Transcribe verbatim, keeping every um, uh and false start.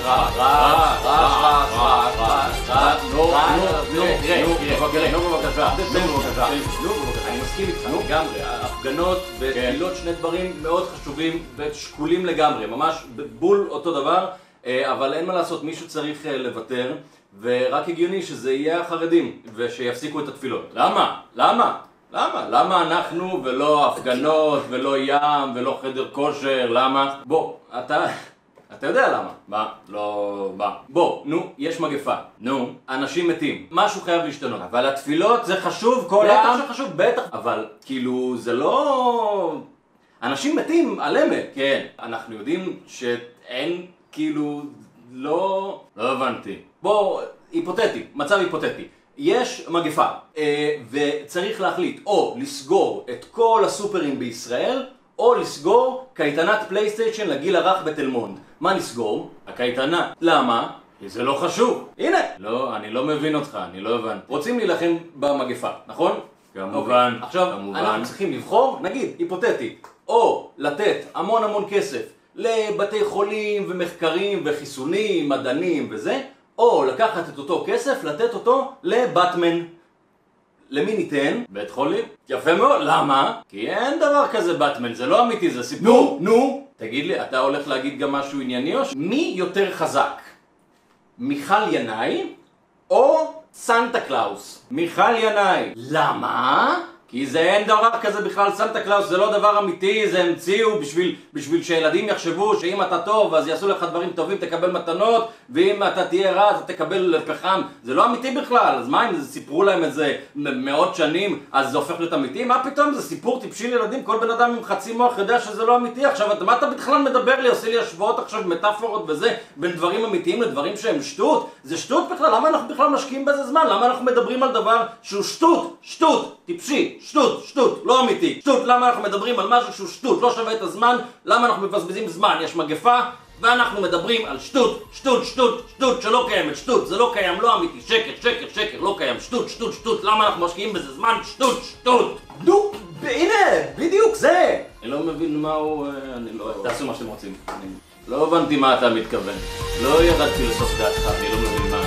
רעש, רעש, רעש, רעש, רעש, רעש, נו, נו, נו, תראה, נו בבקשה, נו בבקשה, נו בבקשה, אני מסכים איתך לגמרי, הפגנות ותפילות שני דברים מאוד חשובים ושקולים לגמרי, ממש בול אותו דבר, אבל אין מה לעשות, מישהו צריך לוותר, ורק הגיוני שזה יהיה החרדים ושיפסיקו את התפילות. למה? למה? למה? למה אנחנו ולא הפגנות ולא ים ולא חדר כושר? למה? בוא, אתה... אתה יודע למה? מה? לא... מה? בוא, נו, יש מגפה. נו, אנשים מתים. משהו חייב להשתנות. אבל התפילות זה חשוב, כל העם... בטח שחשוב, בטח. אבל, כאילו, זה לא... אנשים מתים על אמת. כן, אנחנו יודעים שאין, כאילו, לא... לא הבנתי. בוא, היפותטי, מצב היפותטי. יש מגפה, וצריך להחליט או לסגור את כל הסופרים בישראל, או לסגור קייטנת פלייסטיישן לגיל הרך בתל מונד. מה נסגור? הקייטנה. למה? כי זה לא חשוב. הנה! לא, אני לא מבין אותך, אני לא הבנתי. רוצים להילחם במגפה, נכון? כמובן. עכשיו, אנחנו צריכים לבחור, נגיד, היפותטי, או לתת המון המון כסף לבתי חולים ומחקרים וחיסונים, מדענים וזה, או לקחת את אותו כסף, לתת אותו לבטמן. למי ניתן? בית חולים. יפה מאוד. למה? כי אין דבר כזה בטמן, זה לא אמיתי, זה סיפור. נו, נו. תגיד לי, אתה הולך להגיד גם משהו ענייני או ש... מי יותר חזק? מיכל ינאי או סנטה קלאוס? מיכל ינאי. למה? כי זה אין דבר כזה בכלל, סנטה קלאוס זה לא דבר אמיתי, זה המציאו בשביל, בשביל שילדים יחשבו שאם אתה טוב אז יעשו לך דברים טובים, תקבל מתנות, ואם אתה תהיה רע אז תקבל פחם. זה לא אמיתי בכלל, אז מה אם סיפרו להם את זה מאות שנים אז זה הופך להיות אמיתי? מה פתאום, זה סיפור טיפשי לילדים, כל בן אדם עם חצי מוח יודע שזה לא אמיתי. עכשיו מה אתה בכלל מדבר לי, עושה לי השוואות עכשיו מטאפורות וזה בין דברים אמיתיים לדברים שהם שטות? זה שטות בכלל, למה אנחנו בכלל משקיעים בזה זמן? למה אנחנו מדברים על דבר שהוא שטות, שטות, טיפשי, שטות, שטות, לא אמיתי, שטות? למה אנחנו מדברים על משהו שהוא שטות, לא שווה את הזמן? למה אנחנו מבזבזים זמן? יש מגפה ואנחנו מדברים על שטות, שטות, שטות, שטות שלא קיימת, שטות, זה לא קיים, לא אמיתי, שקר, שקר, שקר, לא קיים, שטות, שטות, שטות, למה אנחנו משקיעים בזה זמן? שטות, שטות. נו, הנה, בדיוק זה. אני לא מבין מה הוא, אני לא... תעשו מה שאתם רוצים. אני לא הבנתי מה אתה מתכוון. לא ירדתי לסוף דעתך, אני לא מבין מה...